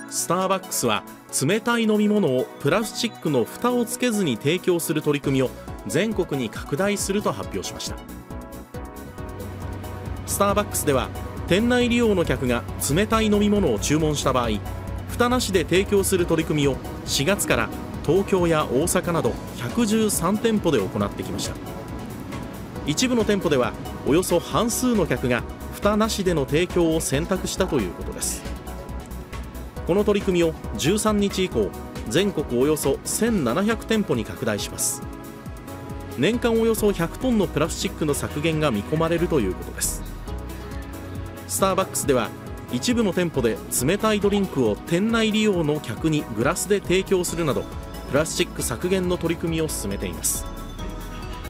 スターバックスは冷たい飲み物をプラスチックの蓋をつけずに提供する取り組みを全国に拡大すると発表しました。スターバックスでは店内利用の客が冷たい飲み物を注文した場合、蓋なしで提供する取り組みを4月から東京や大阪など113店舗で行ってきました。一部の店舗ではおよそ半数の客が蓋なしでの提供を選択したということです。この取り組みを13日以降、全国およそ1700店舗に拡大します。年間およそ100トンのプラスチックの削減が見込まれるということです。スターバックスでは一部の店舗で冷たいドリンクを店内利用の客にグラスで提供するなど、プラスチック削減の取り組みを進めています。